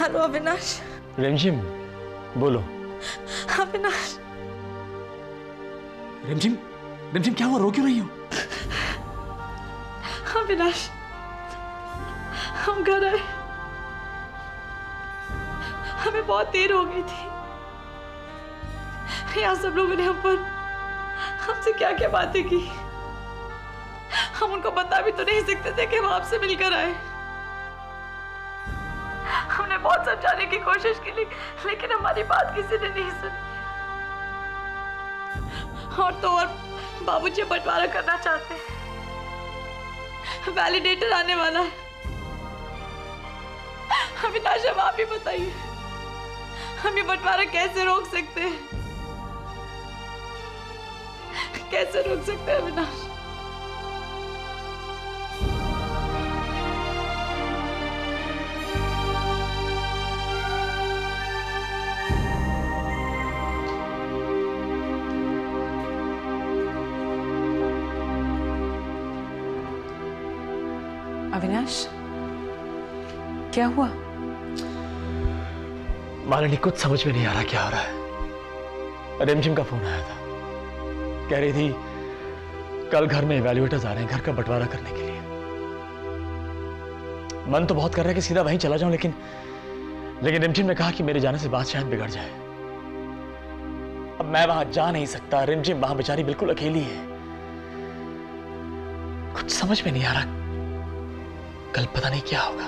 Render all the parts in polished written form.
Hello Avinash. रिमझिम बोलो। अविनाश। रिमझिम, रिमझिम क्या हुआ, रो क्यों रही हो? अविनाश, हम घर आए, हमें बहुत देर हो गई थी। यहाँ सब लोगों ने हमसे क्या क्या बातें की। हम उनको बता भी तो नहीं सकते थे कि हम आपसे मिलकर आए। हमने बहुत समझाने की कोशिश की, लेकिन हमारी बात किसी ने नहीं सुनी। और तो और बाबूजी बंटवारा करना चाहते हैं। वैलिडेटर आने वाला है। अविनाश, अब आप ही बताइए, हम ये बंटवारा कैसे रोक सकते हैं? कैसे रोक सकते हैं अविनाश? अविनाश, क्या हुआ? मालिनी, कुछ समझ में नहीं आ रहा क्या हो रहा है। रिमझिम का फोन आया था, कह रही थी कल घर में इवैल्यूएटर्स आ रहे हैं घर का बंटवारा करने के लिए। मन तो बहुत कर रहा है कि सीधा वहीं चला जाऊं, लेकिन रिमझिम ने कहा कि मेरे जाने से बात शायद बिगड़ जाए। अब मैं वहां जा नहीं सकता, रिमझिम वहां बेचारी बिल्कुल अकेली है। कुछ समझ में नहीं आ रहा, कल पता नहीं क्या होगा।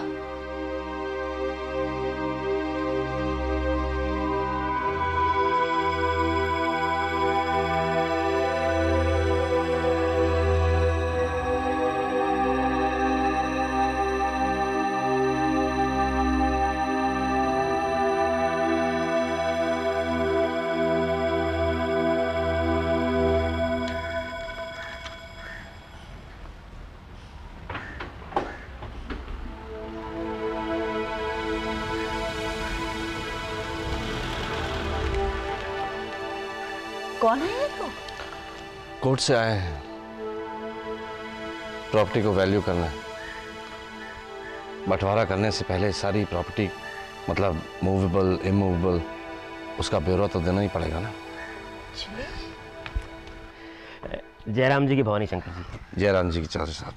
कौन है ये? तो कोर्ट से आए हैं, प्रॉपर्टी को वैल्यू करना है। बंटवारा करने से पहले सारी प्रॉपर्टी, मतलब मूवेबल, इमूवेबल, उसका ब्यौरा तो देना ही पड़ेगा ना। जयराम जी की भवानी शंकर जी। जयराम जी की चौधरी साहब,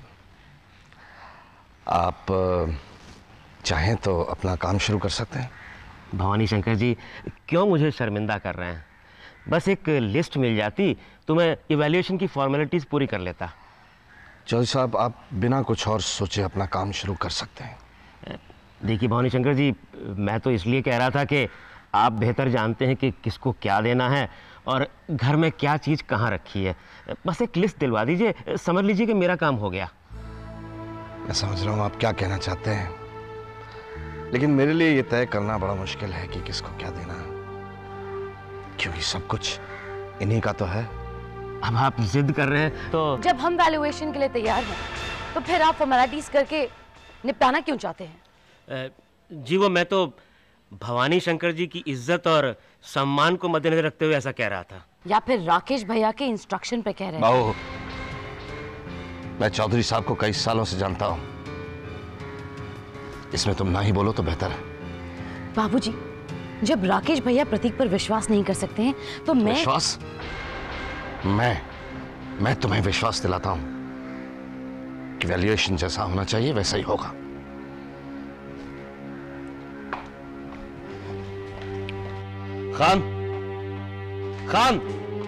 आप चाहें तो अपना काम शुरू कर सकते हैं। भवानी शंकर जी, क्यों मुझे शर्मिंदा कर रहे हैं? बस एक लिस्ट मिल जाती तो मैं इवैल्यूएशन की फॉर्मेलिटीज पूरी कर लेता। चौधरी साहब, आप बिना कुछ और सोचे अपना काम शुरू कर सकते हैं। देखिए भवानी शंकर जी, मैं तो इसलिए कह रहा था कि आप बेहतर जानते हैं कि किसको क्या देना है और घर में क्या चीज़ कहाँ रखी है। बस एक लिस्ट दिलवा दीजिए, समझ लीजिए कि मेरा काम हो गया। मैं समझ रहा हूँ आप क्या कहना चाहते हैं, लेकिन मेरे लिए ये तय करना बड़ा मुश्किल है कि किसको क्या देना है, क्योंकि सब कुछ इन्हीं का तो है। अब आप जिद कर रहे हैं तो जब हम वैल्यूएशन के लिए तैयार हैं तो फिर आप फॉर्मेलिटीज करके निपटाना क्यों चाहते हैं? जी वो मैं तो भवानी शंकर जी की इज्जत और सम्मान को मद्देनजर रखते हुए ऐसा कह रहा था। या फिर राकेश भैया के इंस्ट्रक्शन पे कह रहे हैं? बाबू, मैं चौधरी साहब को कई सालों से जानता हूं, इसमें तुम ना ही बोलो तो बेहतर है। बाबूजी, जब राकेश भैया प्रतीक पर विश्वास नहीं कर सकते हैं तो मैं विश्वास? मैं तुम्हें विश्वास दिलाता हूं कि वैल्यूएशन जैसा होना चाहिए वैसा ही होगा। खान, खान।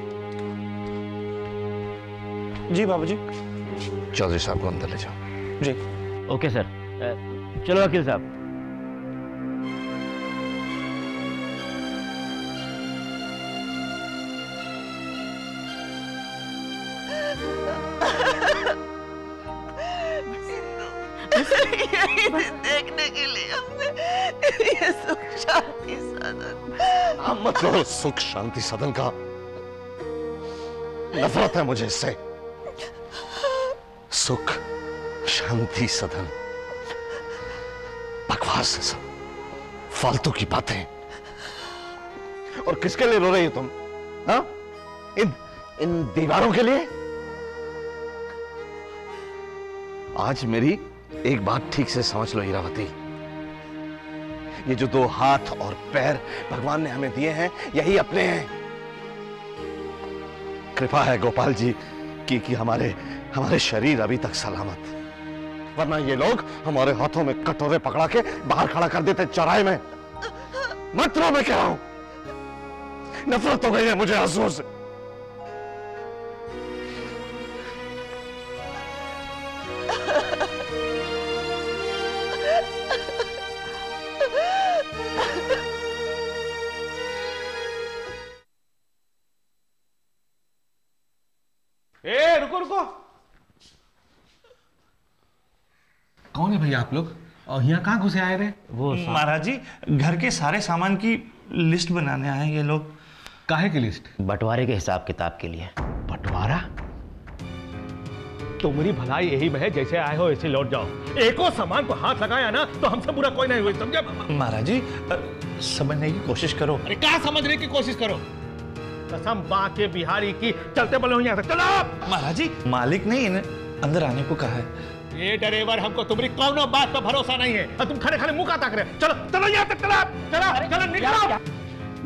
जी बाबूजी। चौधरी साहब को अंदर ले जाओ। जी। Okay sir. चलो वकील साहब। देखने के लिए हमने ये सुख शांति सदन। हम मत करो सुख शांति सदन का, नफरत है मुझे इससे। सुख शांति सदन बकवास है सब, फालतू की बातें। और किसके लिए रो रही हो तुम? हाँ? इन दीवारों के लिए? आज मेरी एक बात ठीक से समझ लो हीरावती, ये जो 2 हाथ और पैर भगवान ने हमें दिए हैं, यही अपने हैं। कृपा है गोपाल जी कि हमारे शरीर अभी तक सलामत, वरना ये लोग हमारे हाथों में कटोरे पकड़ा के बाहर खड़ा कर देते चौराहे में। मत रो, मैं कह रहा हूं, नफरत हो गई है मुझे आंसुओं से। रुको रुको, कौन है भैया आप लोग और यहाँ कहाँ घुसे आए रहे? वो महाराज जी, घर के सारे सामान की लिस्ट बनाने आए हैं ये लोग। काहे की लिस्ट? बंटवारे के हिसाब किताब के लिए। बंटवारा? तुम्हारी भलाई यही में है, जैसे आए हो ऐसे लौट जाओ। एको सामान को हाथ लगाया ना तो हमसे बुरा कोई नहीं हुई, समझे? महाराज जी समझने की कोशिश करो। अरे क्या समझने की कोशिश करो? कसम बाके बिहारी की, चलते बोले हो यहाँ से, चलो। महाराज जी मालिक ने इन्हें अंदर आने को कहा है। ये ड्राइवर, हमको तुम्हारी कौनो बात पर भरोसा नहीं है और तुम खड़े खड़े मुंह का ताक रहे। चलो चलो यहाँ तक, चलो चलो चलो निकलो।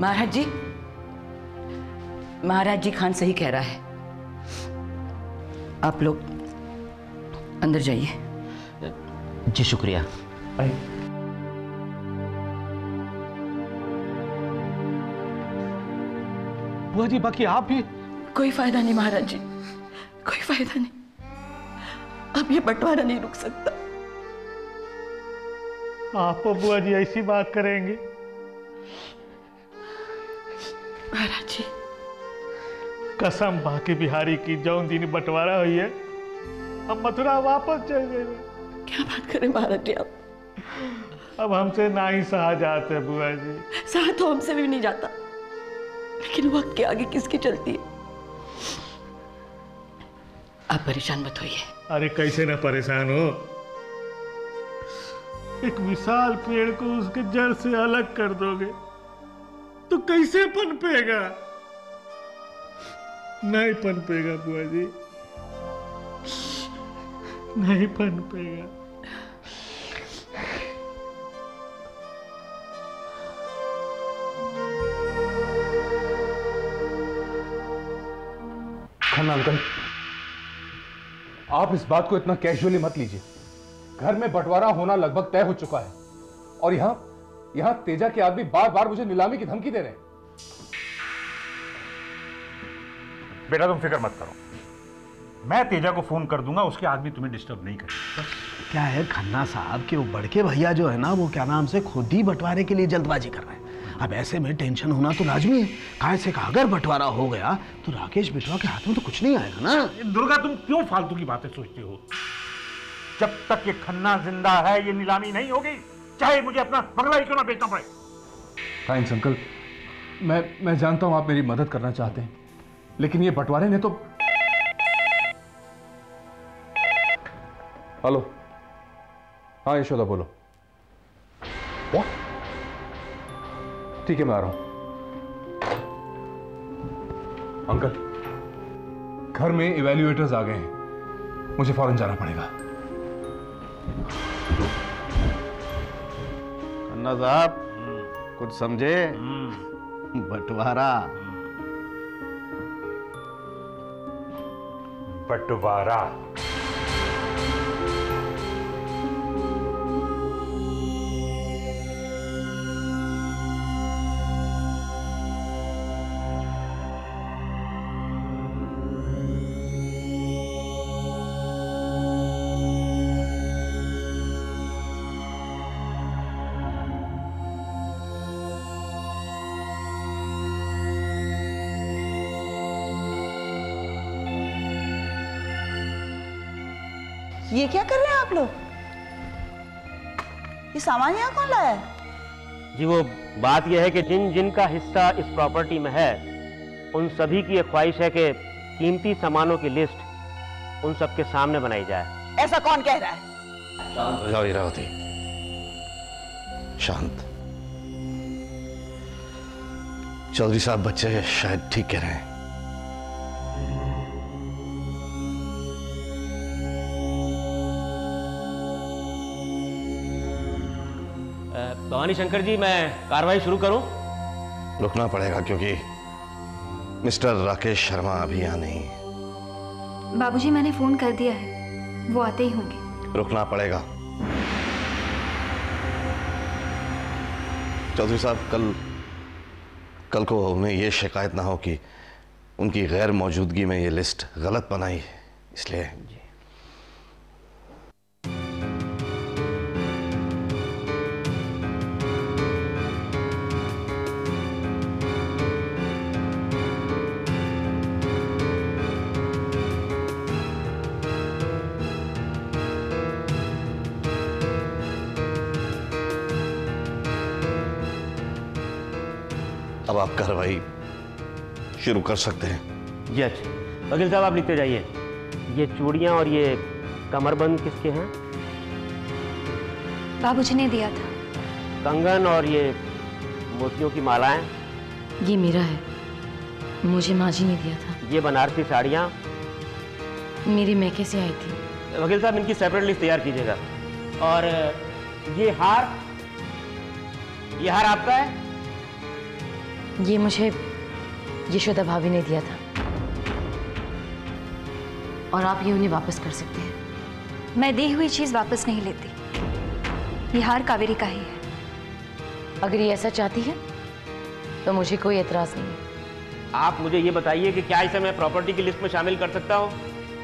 महाराज जी खान सही कह रहा है, आप लोग अंदर जाइए। जी शुक्रिया। बुआ जी बाकी आप भी? कोई फायदा नहीं महाराज जी, कोई फायदा नहीं। अब ये बंटवारा नहीं रुक सकता। आप बुआ जी ऐसी बात करेंगे? महाराज जी कसम बाकी बिहारी की, जौन दिन बंटवारा हुई है हम मथुरा वापस चल गए। क्या बात करें महाराज जी आप? अब हमसे ना ही सहा जाते बुआ जी। सहा तो हमसे भी नहीं जाता, लेकिन वक्त के आगे किसकी चलती है? आप परेशान मत होइए। अरे कैसे ना परेशान हो, एक विशाल पेड़ को उसके जड़ से अलग कर दोगे तो कैसे पनपेगा? नहीं पनपेगा बुआ जी, नहीं पनपेगा। खन्ना अंकल, आप इस बात को इतना कैजुअली मत लीजिए। घर में बंटवारा होना लगभग तय हो चुका है और यहां तेजा के आदमी बार बार मुझे नीलामी की धमकी दे रहे हैं। बेटा तुम फिक्र मत करो, मैं तेजा को फोन कर दूंगा, उसके आदमी तुम्हें डिस्टर्ब नहीं करेंगे। क्या है खन्ना साहब कि वो बड़के भैया जो है ना, वो क्या नाम से खुद ही बंटवारे के लिए जल्दबाजी कर रहे हैं। अब ऐसे में टेंशन होना तो लाजमी है। काहे से अगर बंटवारा हो गया तो राकेश बिटवा के हाथ में तो कुछ नहीं आएगा ना। दुर्गा तुम क्यों फालतू की बातें सोचते हो? जब तक ये खन्ना जिंदा है ये नीलामी नहीं होगी, चाहे मुझे अपना बंगला ही क्यों ना बेचना पड़े। थैंक्स अंकल, मैं जानता हूं आप मेरी मदद करना चाहते हैं, लेकिन ये बंटवारे ने तो। हेलो, हाँ यशोदा बोलो। What? ठीक है मैं आ रहा हूं। अंकल, घर में इवैल्यूएटर्स आ गए हैं, मुझे फौरन जाना पड़ेगा। खन्ना साहब कुछ समझे? बंटवारा। बंटवारा ये क्या कर रहे हैं आप लोग? ये सामान यहाँ कौन लाया है? जी वो बात यह है कि जिन जिन का हिस्सा इस प्रॉपर्टी में है उन सभी की एक ख्वाहिश है कि कीमती सामानों की लिस्ट उन सबके सामने बनाई जाए। ऐसा कौन कह रहा है? शांत हो जाओ इरावती, शांत। चौधरी साहब बच्चे शायद ठीक कह रहे हैं। भवानी शंकर जी, मैं कार्रवाई शुरू करूं? रुकना पड़ेगा क्योंकि मिस्टर राकेश शर्मा अभी यहाँ नहीं। बाबूजी, मैंने फोन कर दिया है, वो आते ही होंगे। रुकना पड़ेगा। चौधरी साहब, कल को उन्हें यह शिकायत ना हो कि उनकी गैर मौजूदगी में ये लिस्ट गलत बनाई, इसलिए। अब आप कार्रवाई शुरू कर सकते हैं। जज, वकील साहब आप लिखते जाइए। ये चूड़ियां और ये कमरबंद किसके हैं? बाबूजी ने दिया था। कंगन और ये मोतियों की मालाएं? ये मेरा है, मुझे माँ जी ने दिया था। ये बनारसी साड़ियां? मेरी मैके से आई थी। वकील साहब, इनकी सेपरेट लिस्ट तैयार कीजिएगा। और ये हार आपका है? ये मुझे यशोदा भाभी ने दिया था, और आप ये उन्हें वापस कर सकते हैं। मैं दी हुई चीज वापस नहीं लेती। ये हार कावेरी का ही है। अगर ये ऐसा चाहती है तो मुझे कोई एतराज नहीं है। आप मुझे ये बताइए कि क्या इसे मैं प्रॉपर्टी की लिस्ट में शामिल कर सकता हूं?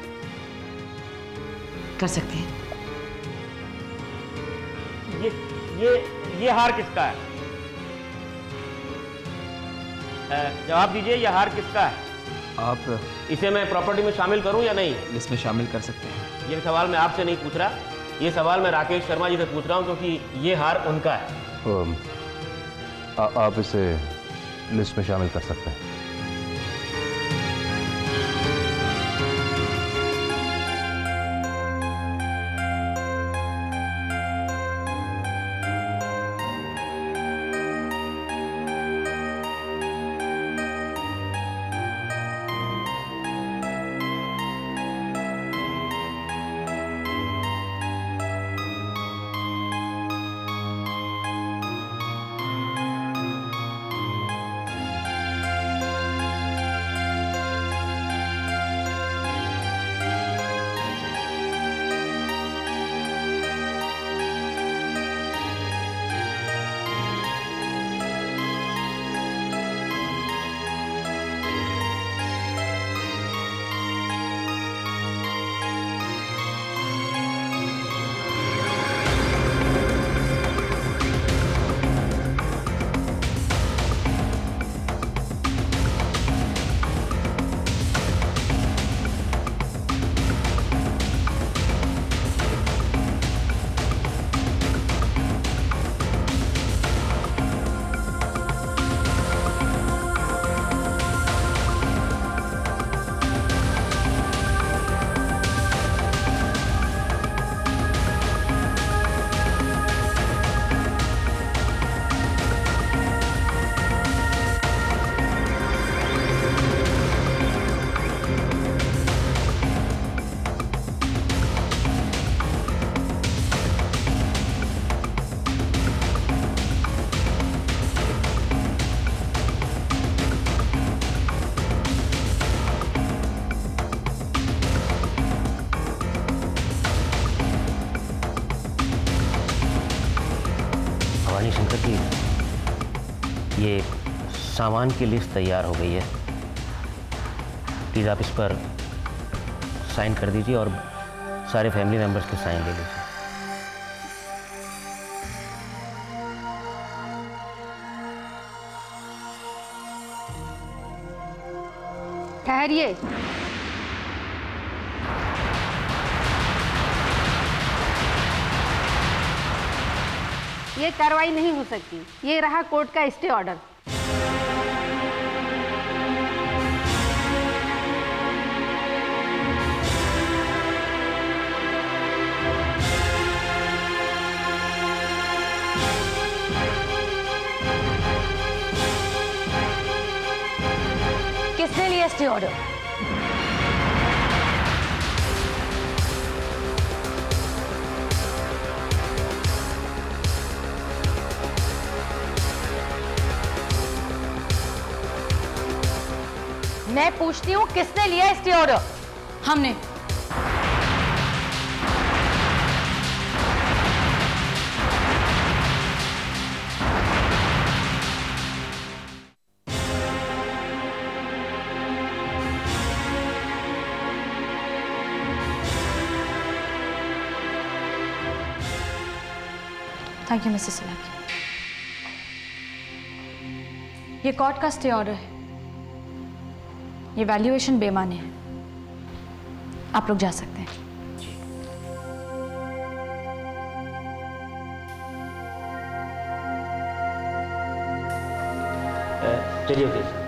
कर सकते हैं। ये हार किसका है? जवाब दीजिए, यह हार किसका है? आप इसे मैं प्रॉपर्टी में शामिल करूं या नहीं? लिस्ट में शामिल कर सकते हैं। ये सवाल मैं आपसे नहीं पूछ रहा, ये सवाल मैं राकेश शर्मा जी से पूछ रहा हूं, क्योंकि ये हार उनका है। आप इसे लिस्ट में शामिल कर सकते हैं। भवानी शंकर जी, ये सामान की लिस्ट तैयार हो गई है। प्लीज़ आप इस पर साइन कर दीजिए और सारे फैमिली मेंबर्स के साइन ले लीजिए। ठहरिए। ये कार्रवाई नहीं हो सकती। ये रहा कोर्ट का स्टे ऑर्डर। किसने लिया स्टे ऑर्डर? मैं पूछती हूँ किसने लिया स्टे ऑर्डर? हमने। थैंक यू मिसेस इलाकी। ये कोर्ट का स्टे ऑर्डर है। ये वैल्यूएशन बेमानी है। आप लोग जा सकते हैं। चलिए वकील साहब।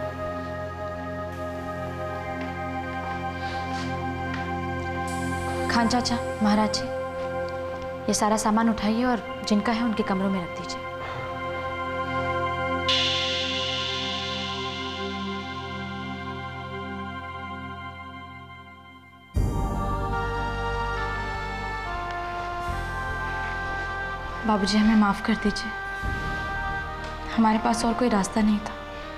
खान चाचा, महाराज जी, ये सारा सामान उठाइए और जिनका है उनके कमरों में रख दीजिए। बाबूजी, हमें माफ कर दीजिए। हमारे पास और कोई रास्ता नहीं था।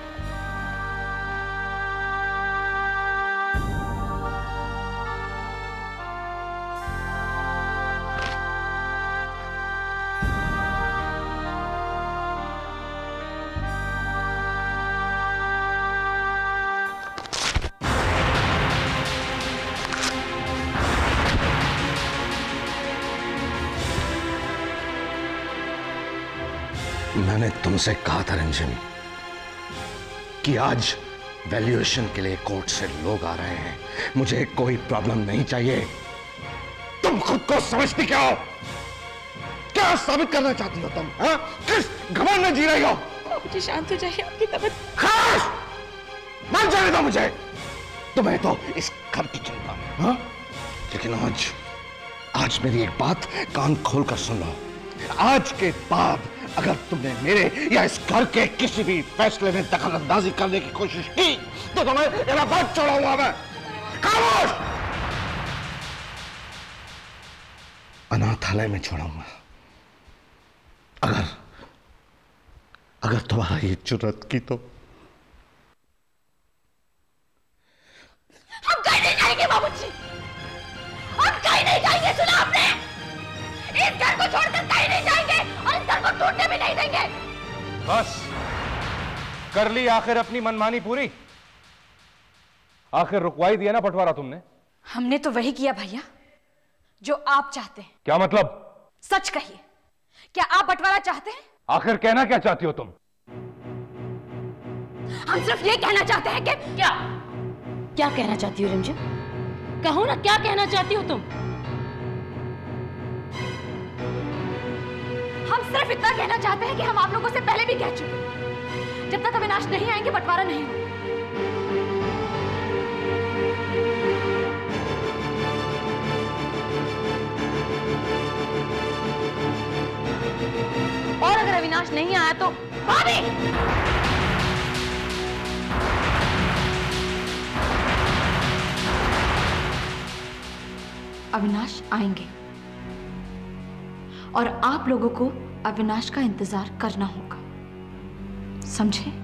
मैंने तुमसे कहा था रिमझिम कि आज वैल्यूएशन के लिए कोर्ट से लोग आ रहे हैं। मुझे कोई प्रॉब्लम नहीं चाहिए। तुम खुद को समझती क्या हो? क्या साबित करना चाहती हो तुम? हाँ? किस घमंड में जी रही हो? बाबूजी शांत हो जाइए, आपकी तबीयत। खास मान जाने दो मुझे। तुम्हें तो इस घर की चिंता है, हाँ? लेकिन आज मेरी एक बात कान खोलकर सुन लो। आज के बाद अगर तुमने मेरे या इस घर के किसी भी फैसले में दखलंदाजी करने की कोशिश की तो तुम्हें इलाहाबाद छोड़ाऊंगा मैं। खामोश! अनाथालय में छोड़ाऊंगा। अगर तुम्हारा ये जुर्रत की तो हम कहीं नहीं जाएंगे बाबूजी, हम कहीं नहीं जाएंगे। सुना आपने? इस घर को छोड़कर कहीं नहीं जाएंगे और इस घर को टूटने भी नहीं देंगे। बस कर ली आखिर अपनी मनमानी पूरी। आखिर रुकवाई दिया ना बंटवारा तुमने। हमने तो वही किया भैया जो आप चाहते हैं। क्या मतलब? सच कहिए, क्या आप बंटवारा चाहते हैं? आखिर कहना क्या चाहती हो तुम? हम सिर्फ ये कहना चाहते हैं कि क्या कहना चाहती हो रिमझिम? कहो ना, क्या कहना चाहती हो तुम? हम सिर्फ इतना कहना चाहते हैं कि हम आप लोगों से पहले भी कह चुके, जब तक अविनाश नहीं आएंगे बंटवारा नहीं होगा। और अगर अविनाश नहीं आया तो भाभी! अविनाश आएंगे और आप लोगों को अविनाश का इंतजार करना होगा, समझे?